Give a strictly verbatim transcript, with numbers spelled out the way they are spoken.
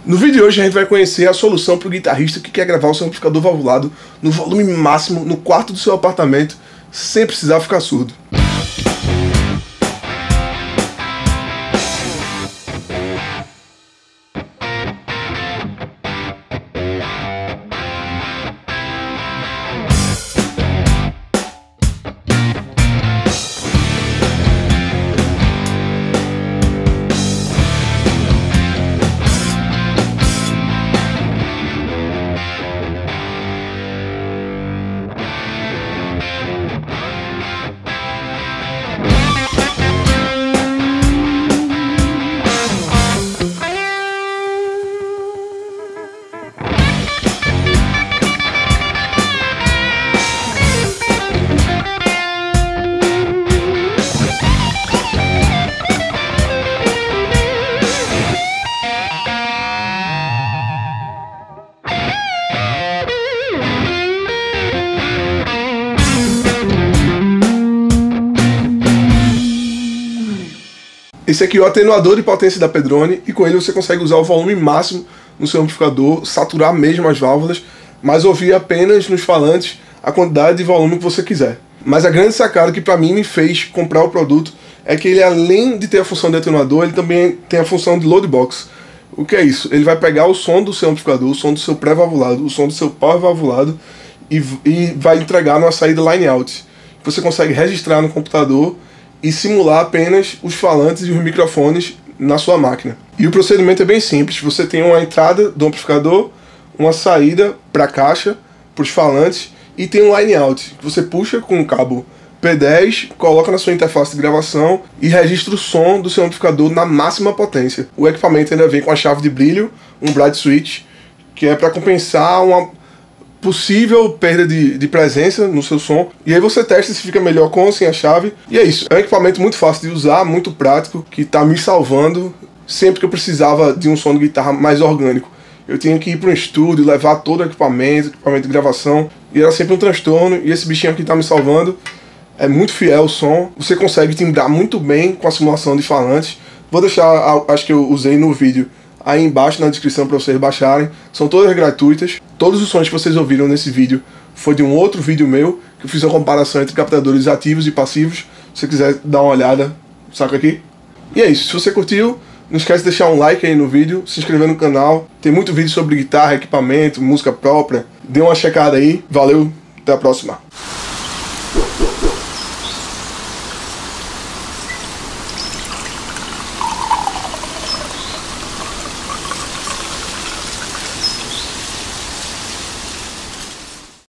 No vídeo de hoje a gente vai conhecer a solução para o guitarrista que quer gravar o seu amplificador valvulado no volume máximo no quarto do seu apartamento sem precisar ficar surdo. Esse aqui é o atenuador de potência da Pedrone e com ele você consegue usar o volume máximo no seu amplificador, saturar mesmo as válvulas, mas ouvir apenas nos falantes a quantidade de volume que você quiser. Mas a grande sacada que para mim me fez comprar o produto é que ele, além de ter a função de atenuador, ele também tem a função de load box. O que é isso? Ele vai pegar o som do seu amplificador, o som do seu pré-valvulado, o som do seu power-valvulado e, e vai entregar numa saída line-out. Você consegue registrar no computador e simular apenas os falantes e os microfones na sua máquina. E o procedimento é bem simples. Você tem uma entrada do amplificador, uma saída para a caixa, para os falantes, e tem um line out, que você puxa com o cabo P dez, coloca na sua interface de gravação e registra o som do seu amplificador na máxima potência. O equipamento ainda vem com a chave de brilho, um bright switch, que é para compensar uma possível perda de, de presença no seu som, e aí você testa se fica melhor com ou sem a chave, e é isso. É um equipamento muito fácil de usar, muito prático, que está me salvando sempre que eu precisava de um som de guitarra mais orgânico. Eu tinha que ir para um estúdio, levar todo o equipamento, equipamento de gravação, e era sempre um transtorno, e esse bichinho aqui está me salvando. É muito fiel o som, você consegue timbrar muito bem com a simulação de falantes. Vou deixar, acho que eu usei no vídeo, aí embaixo na descrição para vocês baixarem. São todas gratuitas. Todos os sons que vocês ouviram nesse vídeo foi de um outro vídeo meu, que eu fiz uma comparação entre captadores ativos e passivos. Se você quiser dar uma olhada, saca aqui. E é isso. Se você curtiu, não esquece de deixar um like aí no vídeo, se inscrever no canal. Tem muito vídeo sobre guitarra, equipamento, música própria. Dê uma checada aí. Valeu, até a próxima.